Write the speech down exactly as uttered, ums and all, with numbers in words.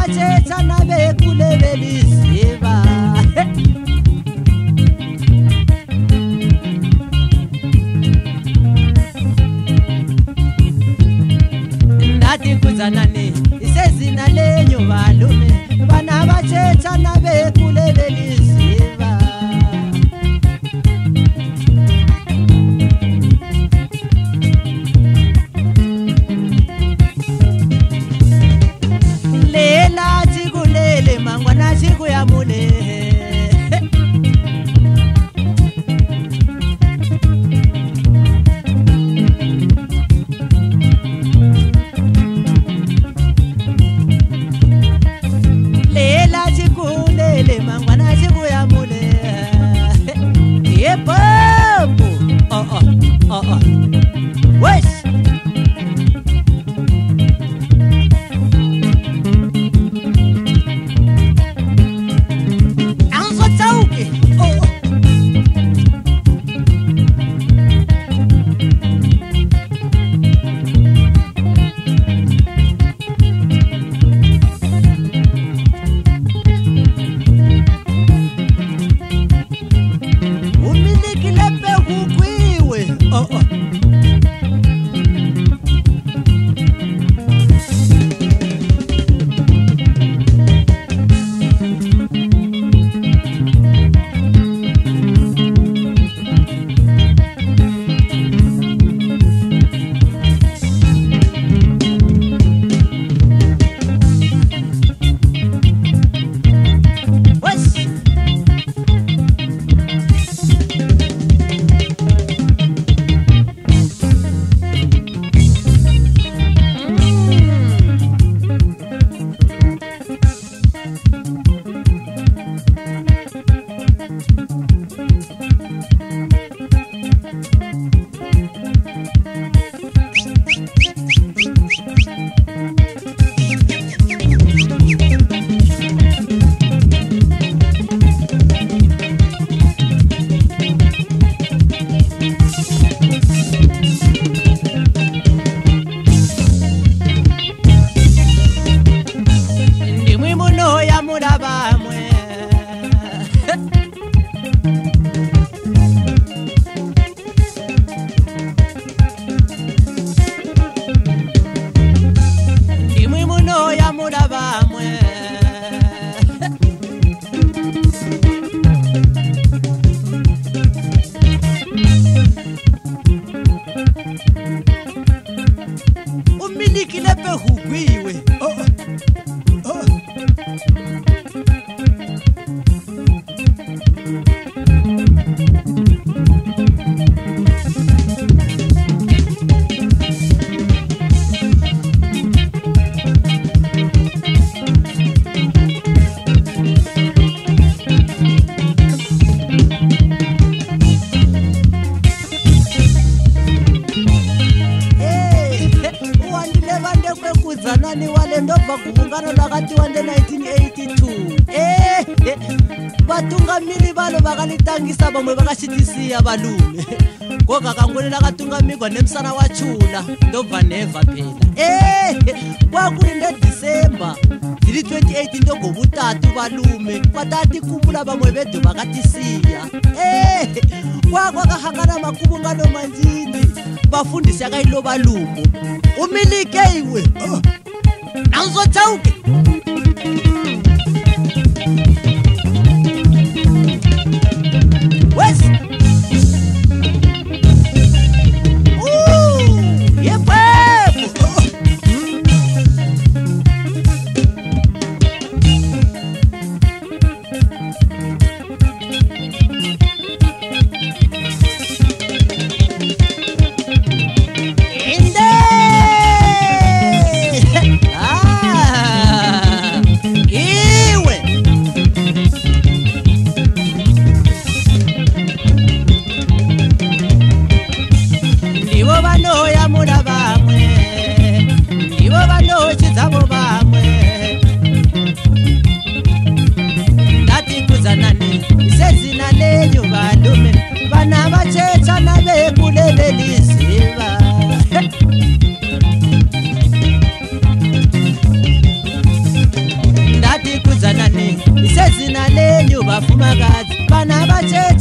bachecha na bekulebelisiba ndati kuzanani isezina lenyo balume bana bachecha na bekulebelisiba lela jikulele mangwana jiku ya mule lela jikulele mangwana jiku ya mule ye papo oh oh oh oh wesh umiliki lepe hugwiwe oh oh zanani wale ndova kuvungano lakati wande nineteen eighty-two eh batungamili balo bakalitangisa bamwe bakashitisiya balume ngoka kangolela katungamigwa nemsana wachula ndova neva phela eh kwakuli nde December zili twenty-eight ndogo butatu balume batati kubula bamwe bedu bakatisiya eh kwakwa kahangana makubungano manjini bafundisi yakayilo balumo umilike iwe oh. Nawuzotauke wes ooh yeah babe oh. In there ah bafumakadzi vana vachete